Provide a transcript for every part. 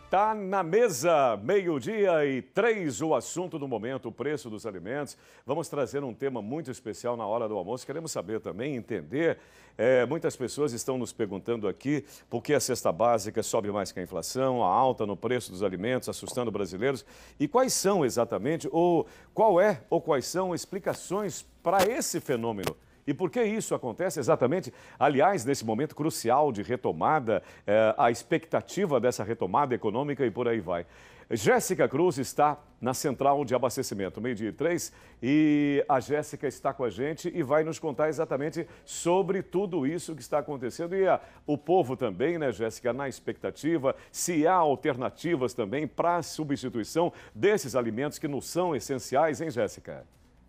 Tá na mesa, 12:03, o assunto do momento, o preço dos alimentos. Vamos trazer um tema muito especial na hora do almoço. Queremos saber também, entender. Muitas pessoas estão nos perguntando aqui por que a cesta básica sobe mais que a inflação, a alta no preço dos alimentos, assustando brasileiros. E quais são exatamente, ou quais são explicações para esse fenômeno? E por que isso acontece exatamente? Aliás, nesse momento crucial de retomada, a expectativa dessa retomada econômica e por aí vai. Jéssica Cruz está na central de abastecimento, 12:03, e a Jéssica está com a gente e vai nos contar exatamente sobre tudo isso que está acontecendo. E o povo também, né, Jéssica, na expectativa, se há alternativas também para a substituição desses alimentos que nos são essenciais, hein, Jéssica?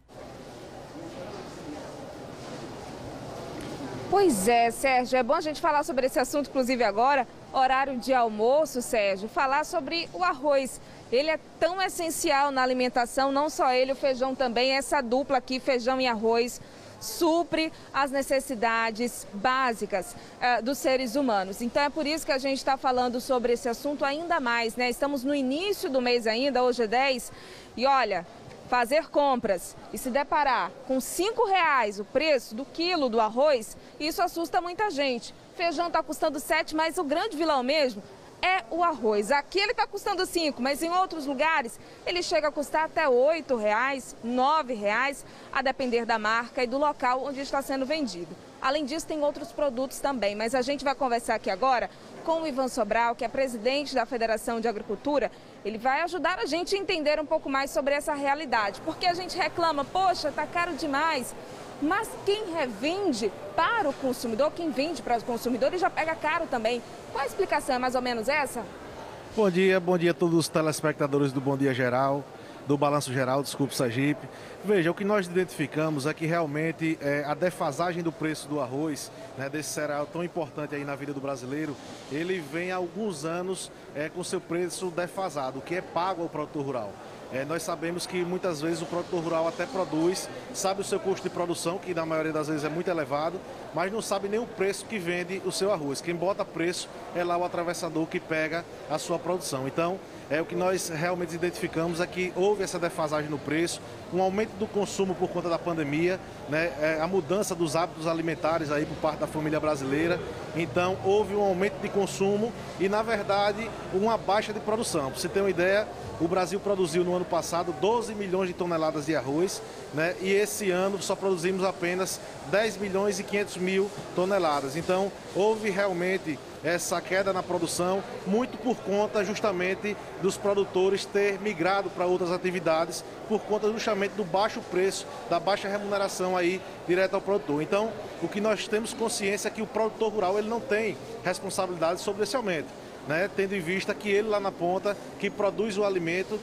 Pois é, Sérgio, é bom a gente falar sobre esse assunto, inclusive agora, horário de almoço, Sérgio, falar sobre o arroz. Ele é tão essencial na alimentação, não só ele, o feijão também, essa dupla aqui, feijão e arroz, supre as necessidades básicas dos seres humanos. Então é por isso que a gente está falando sobre esse assunto ainda mais, né? Estamos no início do mês ainda, hoje é 10, e olha, fazer compras e se deparar com R$ 5 o preço do quilo do arroz, isso assusta muita gente. Feijão está custando 7, mas o grande vilão mesmo é o arroz. Aqui ele está custando 5, mas em outros lugares ele chega a custar até R$ 8, R$ 9, a depender da marca e do local onde está sendo vendido. Além disso, tem outros produtos também, mas a gente vai conversar aqui agora com o Ivan Sobral, que é presidente da Federação de Agricultura. Ele vai ajudar a gente a entender um pouco mais sobre essa realidade, porque a gente reclama, poxa, está caro demais, mas quem revende para o consumidor, quem vende para o consumidor, ele já pega caro também. Qual a explicação? É mais ou menos essa? Bom dia a todos os telespectadores do Bom Dia Geral, do Balanço Geral, desculpe, Sergipe. Veja, o que nós identificamos é que realmente a defasagem do preço do arroz, né, desse cereal tão importante aí na vida do brasileiro, ele vem há alguns anos com seu preço defasado, o que é pago ao produtor rural. Nós sabemos que muitas vezes o produtor rural até produz, sabe o seu custo de produção, que na maioria das vezes é muito elevado, mas não sabe nem o preço que vende o seu arroz. Quem bota preço é lá o atravessador que pega a sua produção. Então, o que nós realmente identificamos é que houve essa defasagem no preço, um aumento do consumo por conta da pandemia, né, a mudança dos hábitos alimentares aí por parte da família brasileira. Então, houve um aumento de consumo e, na verdade, uma baixa de produção. Para você ter uma ideia, o Brasil produziu no ano passado 12 milhões de toneladas de arroz, né, e esse ano só produzimos apenas 10 milhões e 500 mil toneladas. Então, houve realmente essa queda na produção, muito por conta justamente dos produtores ter migrado para outras atividades, por conta justamente do baixo preço, da baixa remuneração aí direto ao produtor. Então, o que nós temos consciência é que o produtor rural ele não tem responsabilidade sobre esse aumento, né? Tendo em vista que ele lá na ponta, que produz o alimento,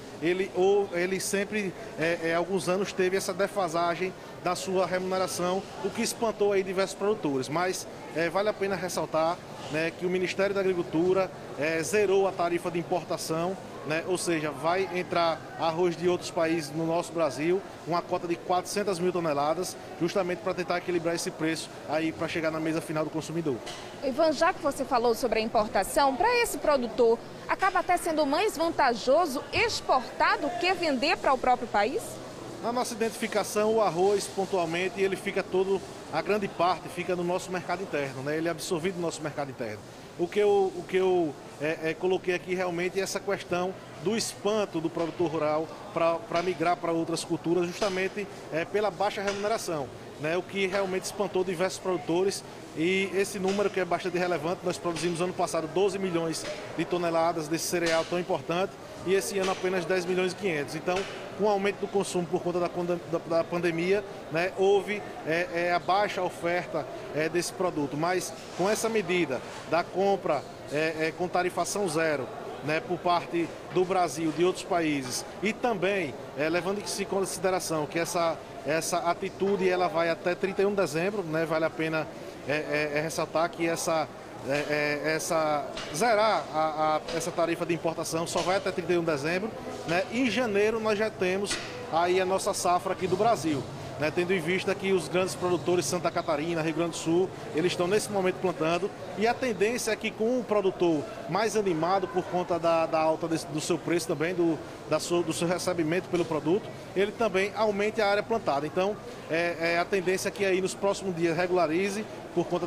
ele sempre, há alguns anos, teve essa defasagem da sua remuneração, o que espantou aí diversos produtores. Mas vale a pena ressaltar, né, que o Ministério da Agricultura zerou a tarifa de importação, né, ou seja, vai entrar arroz de outros países no nosso Brasil, uma cota de 400 mil toneladas, justamente para tentar equilibrar esse preço aí para chegar na mesa final do consumidor. Ivan, já que você falou sobre a importação, para esse produtor, acaba até sendo mais vantajoso exportar do que vender para o próprio país? Na nossa identificação, o arroz, pontualmente, ele fica todo, a grande parte, fica no nosso mercado interno, né? Ele é absorvido no nosso mercado interno. O que eu coloquei aqui realmente é essa questão do espanto do produtor rural para migrar para outras culturas, justamente pela baixa remuneração, né? O que realmente espantou diversos produtores. E esse número que é bastante relevante, nós produzimos ano passado 12 milhões de toneladas desse cereal tão importante e esse ano apenas 10 milhões e 500. Então, com o aumento do consumo por conta da pandemia, né, houve a baixa oferta desse produto. Mas com essa medida da compra com tarifação zero, né, por parte do Brasil, de outros países, e também levando-se em consideração que essa atitude ela vai até 31 de dezembro, né, vale a pena ressaltar que zerar essa tarifa de importação só vai até 31 de dezembro, né? Em janeiro nós já temos aí a nossa safra aqui do Brasil. né, tendo em vista que os grandes produtores de Santa Catarina, Rio Grande do Sul, eles estão nesse momento plantando, e a tendência é que com o produtor mais animado por conta da alta do seu preço também, do seu recebimento pelo produto, ele também aumente a área plantada. Então, a tendência é que aí nos próximos dias regularize por conta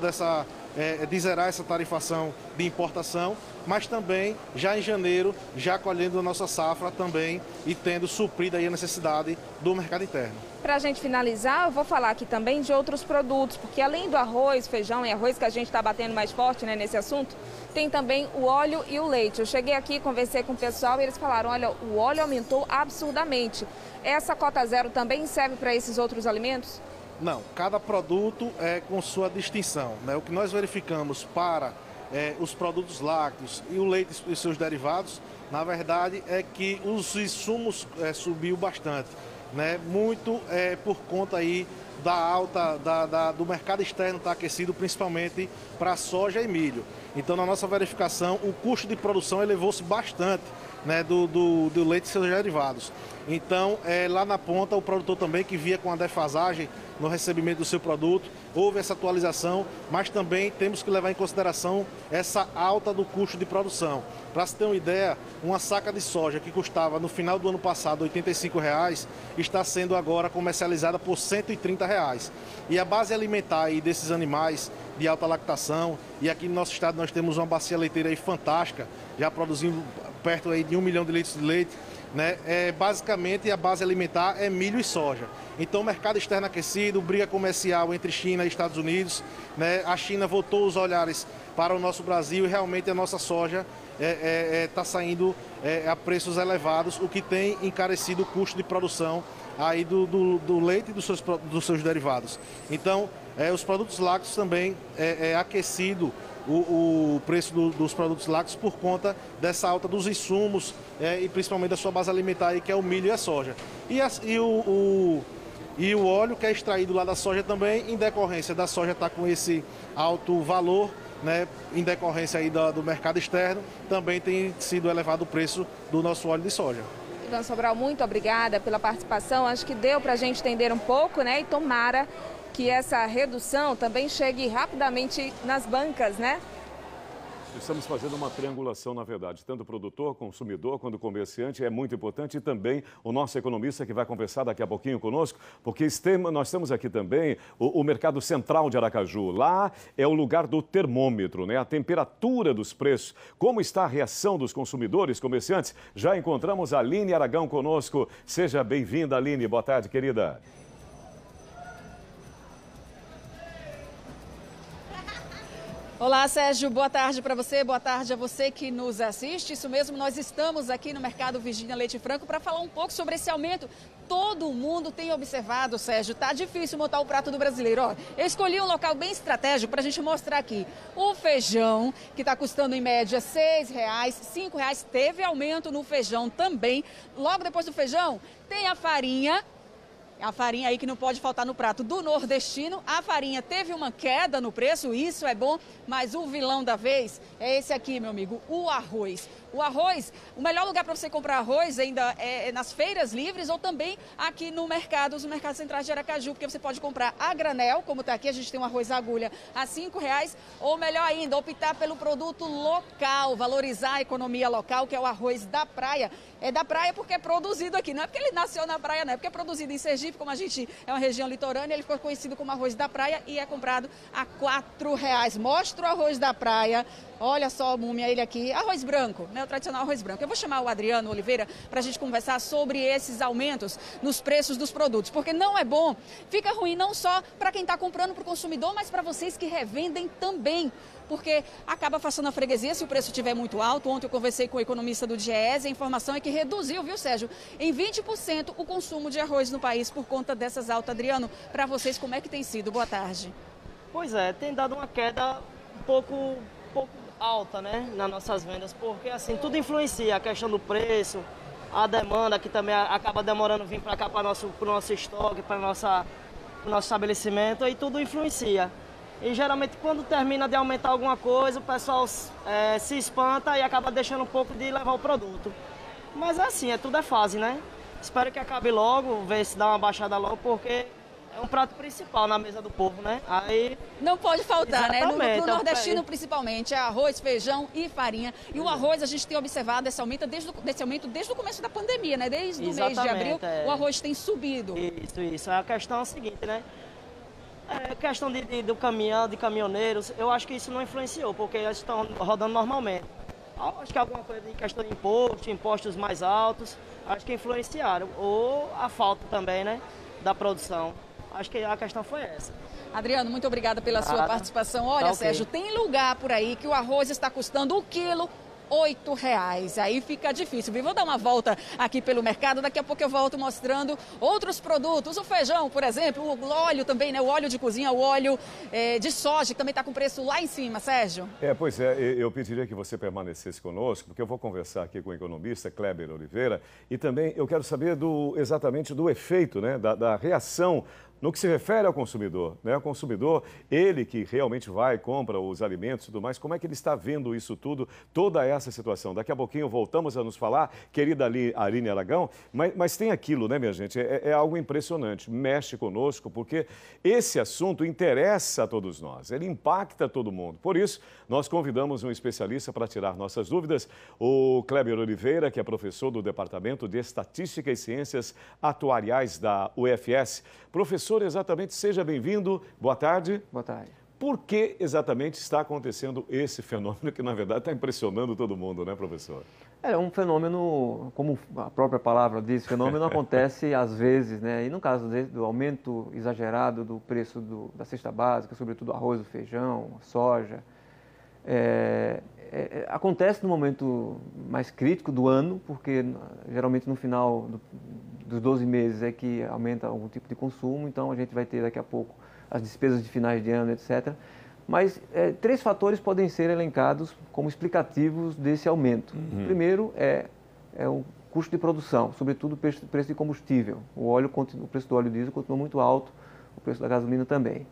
de zerar essa tarifação de importação, mas também já em janeiro, já colhendo a nossa safra também e tendo suprido aí a necessidade do mercado interno. Para a gente finalizar, eu vou falar aqui também de outros produtos, porque além do arroz, feijão e arroz, que a gente está batendo mais forte, né, nesse assunto, tem também o óleo e o leite. Eu cheguei aqui, conversei com o pessoal e eles falaram, olha, o óleo aumentou absurdamente. Essa cota zero também serve para esses outros alimentos? Não, cada produto é com sua distinção, né? O que nós verificamos para os produtos lácteos e o leite e seus derivados, na verdade, é que os insumos subiu bastante, né? Muito por conta aí da alta do mercado externo está aquecido, principalmente para soja e milho. Então, na nossa verificação, o custo de produção elevou-se bastante, né, do leite e seus derivados. Então, lá na ponta, o produtor também que via com a defasagem no recebimento do seu produto, houve essa atualização, mas também temos que levar em consideração essa alta do custo de produção. Para se ter uma ideia, uma saca de soja que custava no final do ano passado R$ 85,00, está sendo agora comercializada por R$ 130,00. E a base alimentar aí desses animais de alta lactação, e aqui no nosso estado nós temos uma bacia leiteira aí fantástica, já produzindo perto aí de 1 milhão de litros de leite, né? Basicamente a base alimentar é milho e soja. Então, o mercado externo aquecido, briga comercial entre China e Estados Unidos, né? A China voltou os olhares para o nosso Brasil e realmente a nossa soja está saindo a preços elevados, o que tem encarecido o custo de produção aí do leite e dos seus derivados. Então, os produtos lácteos também aquecido o preço dos produtos lácteos por conta dessa alta dos insumos e principalmente da sua base alimentar, aí, que é o milho e a soja. E o óleo que é extraído lá da soja também, em decorrência da soja estar com esse alto valor, né, em decorrência aí do mercado externo, também tem sido elevado o preço do nosso óleo de soja. Ivan Sobral, muito obrigada pela participação. Acho que deu para a gente entender um pouco, né? E tomara que essa redução também chegue rapidamente nas bancas, né? Estamos fazendo uma triangulação, na verdade, tanto produtor, consumidor, quanto comerciante, é muito importante, e também o nosso economista que vai conversar daqui a pouquinho conosco, porque nós temos aqui também o Mercado Central de Aracaju. Lá é o lugar do termômetro, né? A temperatura dos preços. Como está a reação dos consumidores, comerciantes? Já encontramos a Aline Aragão conosco. Seja bem-vinda, Aline. Boa tarde, querida. Olá, Sérgio, boa tarde para você, boa tarde a você que nos assiste. Isso mesmo, nós estamos aqui no Mercado Virgínia Leite Franco para falar um pouco sobre esse aumento. Todo mundo tem observado, Sérgio, tá difícil montar o prato do brasileiro. Ó, eu escolhi um local bem estratégico para a gente mostrar aqui. O feijão, que está custando em média R$ 6,00, R$ 5,00, teve aumento no feijão também. Logo depois do feijão, tem a farinha. A farinha aí que não pode faltar no prato do nordestino. A farinha teve uma queda no preço, isso é bom, mas o vilão da vez é esse aqui, meu amigo, o arroz. O arroz, o melhor lugar para você comprar arroz ainda é nas feiras livres ou também aqui no mercado, os mercados centrais de Aracaju, porque você pode comprar a granel, como está aqui, a gente tem um arroz agulha a R$ 5,00, ou melhor ainda, optar pelo produto local, valorizar a economia local, que é o arroz da praia. É da praia porque é produzido aqui, não é porque ele nasceu na praia, não é porque é produzido em Sergipe, como a gente é uma região litorânea, ele ficou conhecido como arroz da praia e é comprado a R$ 4,00. Mostra o arroz da praia. Olha só, múmia, ele aqui, arroz branco, né? O tradicional arroz branco. Eu vou chamar o Adriano Oliveira para a gente conversar sobre esses aumentos nos preços dos produtos, porque não é bom, fica ruim não só para quem está comprando para o consumidor, mas para vocês que revendem também, porque acaba afastando a freguesia se o preço estiver muito alto. Ontem eu conversei com o economista do DIEESE, a informação é que reduziu, viu, Sérgio, em 20% o consumo de arroz no país por conta dessas altas. Adriano, para vocês, como é que tem sido? Boa tarde. Pois é, tem dado uma queda um pouco alta, né, nas nossas vendas, porque assim, tudo influencia, a questão do preço, a demanda, que também acaba demorando vir para cá, para o nosso estoque, para o nosso estabelecimento, e tudo influencia. E geralmente quando termina de aumentar alguma coisa, o pessoal se espanta e acaba deixando um pouco de levar o produto. Mas assim, tudo é fase, né? Espero que acabe logo, ver se dá uma baixada logo, porque é um prato principal na mesa do povo, né? Aí não pode faltar, né? exatamente, No nordestino, principalmente, é arroz, feijão e farinha. E o arroz, a gente tem observado esse aumento desde o começo da pandemia, né? Desde o mês de abril, o arroz tem subido. Isso. A questão é a seguinte, né? É questão do caminhão, de caminhoneiros, eu acho que isso não influenciou, porque eles estão rodando normalmente. Acho que alguma coisa em questão de impostos mais altos, acho que influenciaram. Ou a falta também, né, da produção. Acho que a questão foi essa. Adriano, muito obrigada pela sua participação. Olha, tá, Sérgio, tem lugar por aí que o arroz está custando o quilo R$8. Aí fica difícil, viu? Vou dar uma volta aqui pelo mercado, daqui a pouco eu volto mostrando outros produtos. O feijão, por exemplo, o óleo também, né? O óleo de cozinha, o óleo de soja, que também está com preço lá em cima, Sérgio. Pois é, eu pediria que você permanecesse conosco, porque eu vou conversar aqui com o economista Kleber Oliveira e também eu quero saber exatamente do efeito, né? Da reação no que se refere ao consumidor, né? O consumidor, ele que realmente vai, compra os alimentos e tudo mais, como é que ele está vendo isso tudo, toda essa situação? Daqui a pouquinho voltamos a nos falar, querida Aline Aragão, mas tem aquilo, né, minha gente? É algo impressionante, mexe conosco, porque esse assunto interessa a todos nós, ele impacta todo mundo. Por isso, nós convidamos um especialista para tirar nossas dúvidas, o Kleber Oliveira, que é professor do Departamento de Estatística e Ciências Atuariais da UFS. Professor, exatamente, seja bem-vindo. Boa tarde. Boa tarde. Por que exatamente está acontecendo esse fenômeno que, na verdade, está impressionando todo mundo, né, professor? É um fenômeno, como a própria palavra diz, fenômeno acontece às vezes, né? E no caso do aumento exagerado do preço da cesta básica, sobretudo arroz, o feijão, a soja, acontece no momento mais crítico do ano, porque geralmente no final dos 12 meses é que aumenta algum tipo de consumo, então a gente vai ter daqui a pouco as despesas de finais de ano, etc. Mas 3 fatores podem ser elencados como explicativos desse aumento. O primeiro é o custo de produção, sobretudo o preço de combustível. O preço do óleo diesel continua muito alto, o preço da gasolina também.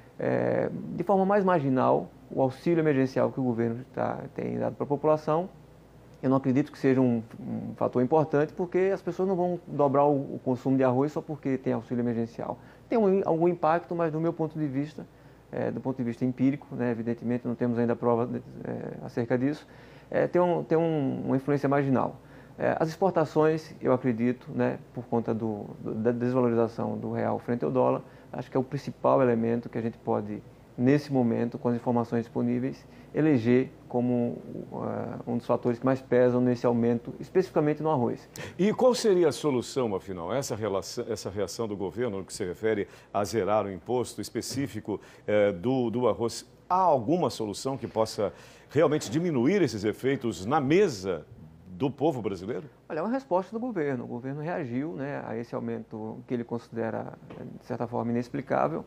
De forma mais marginal, o auxílio emergencial que o governo tem dado para a população, eu não acredito que seja um fator importante, porque as pessoas não vão dobrar o consumo de arroz só porque tem auxílio emergencial. Tem algum impacto, mas do meu ponto de vista, do ponto de vista empírico, né, evidentemente não temos ainda prova acerca disso, tem uma influência marginal. As exportações, eu acredito, né, por conta da desvalorização do real frente ao dólar, acho que é o principal elemento que a gente pode, nesse momento, com as informações disponíveis, eleger como um dos fatores que mais pesam nesse aumento, especificamente no arroz. E qual seria a solução, afinal? Essa reação do governo, no que se refere a zerar o imposto específico do arroz, há alguma solução que possa realmente diminuir esses efeitos na mesa do povo brasileiro? Olha, é uma resposta do governo. O governo reagiu, né, a esse aumento que ele considera, de certa forma, inexplicável.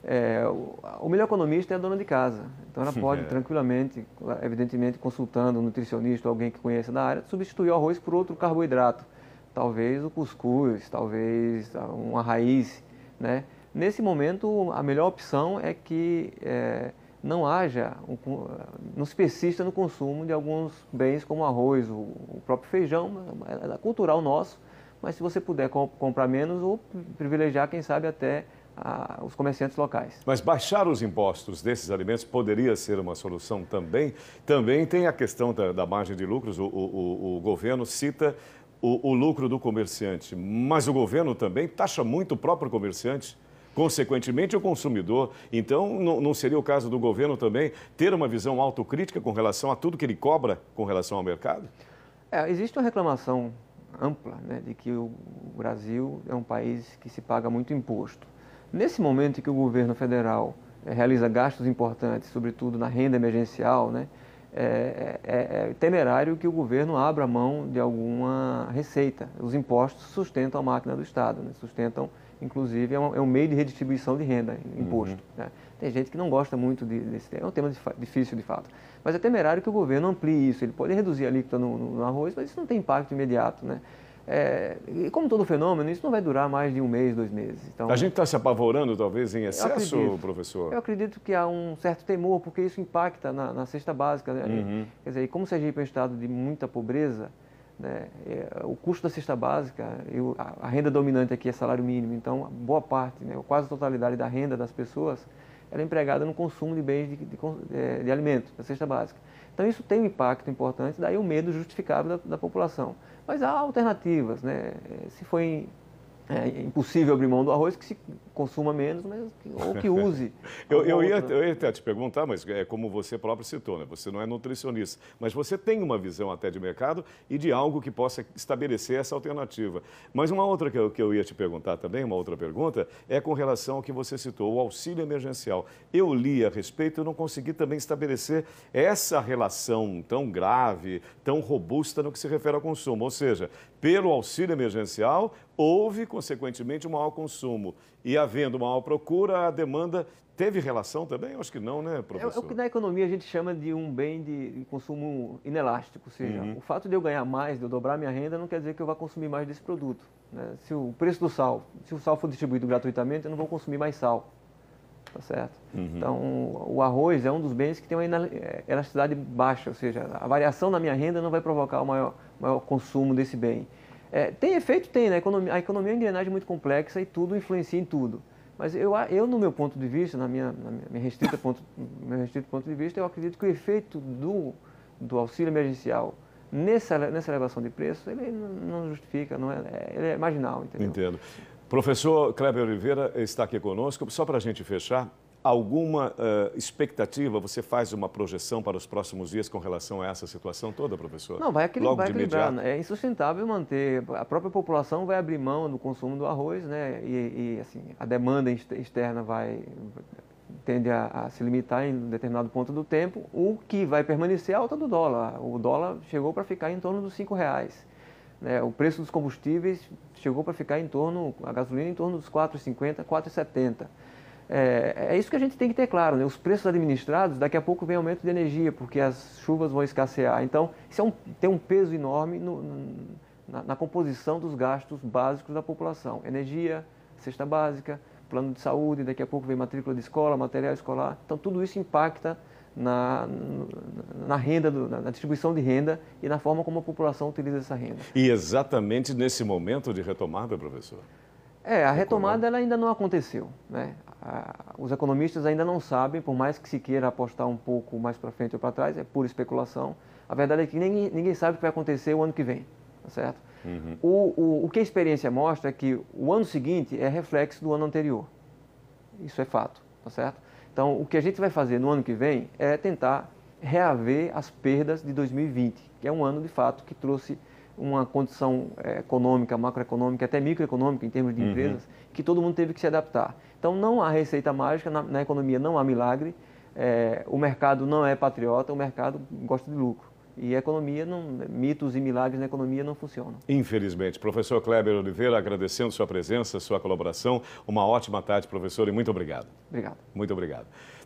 O melhor economista é a dona de casa, então ela pode tranquilamente, evidentemente consultando um nutricionista ou alguém que conheça da área, substituir o arroz por outro carboidrato, talvez o cuscuz, talvez uma raiz, né? Nesse momento, a melhor opção é que não se persista no consumo de alguns bens como o arroz, o próprio feijão, é cultural nosso, mas se você puder comprar menos ou privilegiar, quem sabe até os comerciantes locais. Mas baixar os impostos desses alimentos poderia ser uma solução também? Também tem a questão da margem de lucros, o governo cita o lucro do comerciante, mas o governo também taxa muito o próprio comerciante, consequentemente o consumidor. Então, não seria o caso do governo também ter uma visão autocrítica com relação a tudo que ele cobra com relação ao mercado? Existe uma reclamação ampla, né, de que o Brasil é um país que se paga muito imposto. Nesse momento em que o governo federal realiza gastos importantes, sobretudo na renda emergencial, né, é temerário que o governo abra mão de alguma receita. Os impostos sustentam a máquina do Estado, né, sustentam, inclusive, é um meio de redistribuição de renda, imposto. Né. Tem gente que não gosta muito desse tema, é um tema difícil de fato. Mas é temerário que o governo amplie isso. Ele pode reduzir a alíquota no arroz, mas isso não tem impacto imediato, né. E como todo fenômeno, isso não vai durar mais de 1 mês, 2 meses. Então, a gente está se apavorando, talvez, em excesso, professor? Eu acredito que há um certo temor, porque isso impacta na cesta básica. Né? Quer dizer, como Sergipe é um estado de muita pobreza, né? O custo da cesta básica, a renda dominante aqui é salário mínimo, então boa parte, né, quase a totalidade da renda das pessoas, ela é empregada no consumo de bens de alimentos, da cesta básica. Então isso tem um impacto importante, daí o medo justificável da população. Mas há alternativas, né? Se for impossível abrir mão do arroz, que se consuma menos, ou que use. Eu ia até te perguntar, mas é como você próprio citou, né? Você não é nutricionista, mas você tem uma visão até de mercado e de algo que possa estabelecer essa alternativa. Mas uma outra que eu ia te perguntar também, uma outra pergunta, é com relação ao que você citou, o auxílio emergencial. Eu li a respeito e não consegui também estabelecer essa relação tão grave, tão robusta no que se refere ao consumo. Ou seja, pelo auxílio emergencial, houve, consequentemente, um maior consumo. E havendo maior procura, a demanda teve relação também? Eu acho que não, né, professor? É o que na economia a gente chama de um bem de consumo inelástico. Ou seja, o fato de eu ganhar mais, de eu dobrar minha renda, não quer dizer que eu vá consumir mais desse produto, né? Se o preço do sal, se o sal for distribuído gratuitamente, eu não vou consumir mais sal. Tá certo? Então, o arroz é um dos bens que tem uma elasticidade baixa, ou seja, a variação na minha renda não vai provocar o maior consumo desse bem. Tem efeito? Tem, né? A economia é uma engrenagem muito complexa e tudo influencia em tudo. Mas eu no meu ponto de vista, no meu restrito ponto de vista, eu acredito que o efeito do auxílio emergencial nessa elevação de preço, ele não justifica, ele é marginal, entendeu? Entendo. Professor Kleber Oliveira está aqui conosco. Só para a gente fechar, alguma expectativa? Você faz uma projeção para os próximos dias com relação a essa situação toda, professor? Não, vai equilibrar. Imediato? É insustentável manter. A própria população vai abrir mão do consumo do arroz, né? E assim, a demanda externa tende a se limitar em um determinado ponto do tempo. O que vai permanecer é a alta do dólar. O dólar chegou para ficar em torno dos R$5. Né? O preço dos combustíveis chegou para ficar a gasolina em torno dos R$4,50, R$4,70. É isso que a gente tem que ter claro, né? Os preços administrados, daqui a pouco vem aumento de energia, porque as chuvas vão escassear. Então, isso tem um peso enorme na composição dos gastos básicos da população. Energia, cesta básica, plano de saúde, daqui a pouco vem matrícula de escola, material escolar. Então, tudo isso impacta na renda, na distribuição de renda e na forma como a população utiliza essa renda. E exatamente nesse momento de retomada, professor? A retomada ela ainda não aconteceu, né? Os economistas ainda não sabem, por mais que se queira apostar um pouco mais para frente ou para trás, é pura especulação. A verdade é que ninguém sabe o que vai acontecer o ano que vem, tá certo? O que a experiência mostra é que o ano seguinte é reflexo do ano anterior. Isso é fato, tá certo? Então, o que a gente vai fazer no ano que vem é tentar reaver as perdas de 2020, que é um ano, de fato, que trouxe uma condição econômica, macroeconômica, até microeconômica, em termos de empresas, que todo mundo teve que se adaptar. Então, não há receita mágica, na economia não há milagre, o mercado não é patriota, o mercado gosta de lucro. E a economia, mitos e milagres na economia não funcionam. Infelizmente. Professor Kleber Oliveira, agradecendo sua presença, sua colaboração. Uma ótima tarde, professor, e muito obrigado. Obrigado. Muito obrigado.